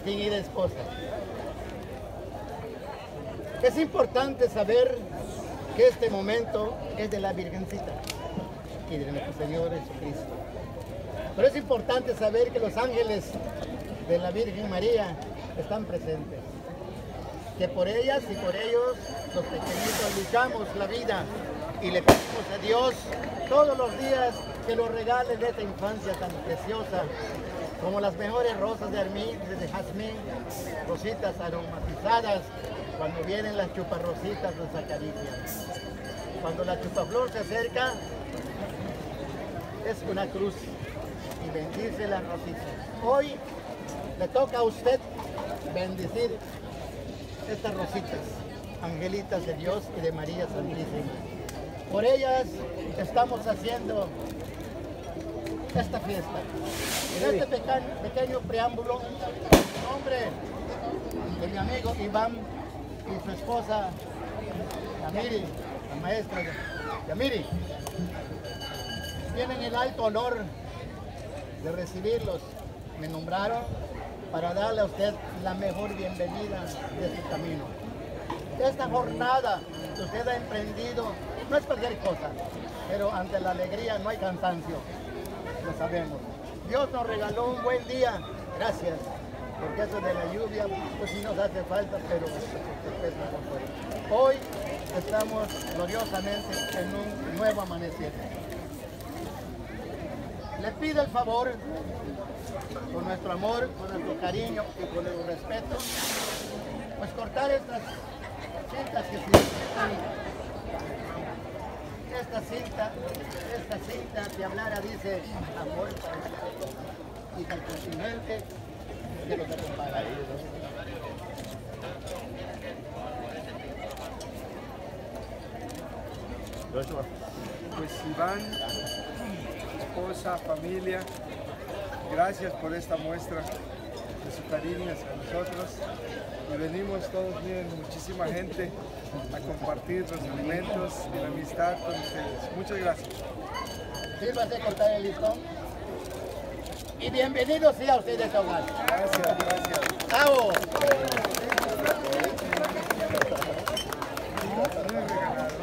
distinguida esposa. Es importante saber que este momento es de la Virgencita y de nuestro Señor Jesucristo. Pero es importante saber que los ángeles de la Virgen María están presentes. Que por ellas y por ellos, los pequeñitos, luchamos la vida y le pedimos a Dios todos los días que nos regale de esta infancia tan preciosa, como las mejores rosas de jazmín, rositas aromatizadas. Cuando vienen las chuparrositas nos acarician. Cuando la chupaflor se acerca, es una cruz y bendice las rositas. Hoy le toca a usted bendecir estas rositas, angelitas de Dios y de María Santísima. Por ellas estamos haciendo esta fiesta. En este pequeño preámbulo, en nombre de mi amigo Iván y su esposa Yamiri, la maestra Yamiri, tienen el alto honor de recibirlos. Me nombraron para darle a usted la mejor bienvenida de su camino. Esta jornada que usted ha emprendido no es cualquier cosa, pero ante la alegría no hay cansancio, lo sabemos. Dios nos regaló un buen día, gracias, porque eso de la lluvia pues sí nos hace falta, pero hoy estamos gloriosamente en un nuevo amanecer. Le pido el favor, con nuestro amor, con nuestro cariño y con el respeto, pues cortar estas cintas que están. Esta cinta que hablara dice amor para usted y para el continente que los acompaña. Pues Iván, esposa, familia, gracias por esta muestra de su cariño hacia nosotros. Y venimos todos, miren, muchísima gente a compartir los alimentos y la amistad con ustedes. Muchas gracias. Sírvase cortar el listón. Y bienvenidos sea ustedes a este hogar. Gracias, gracias. ¡Bravo!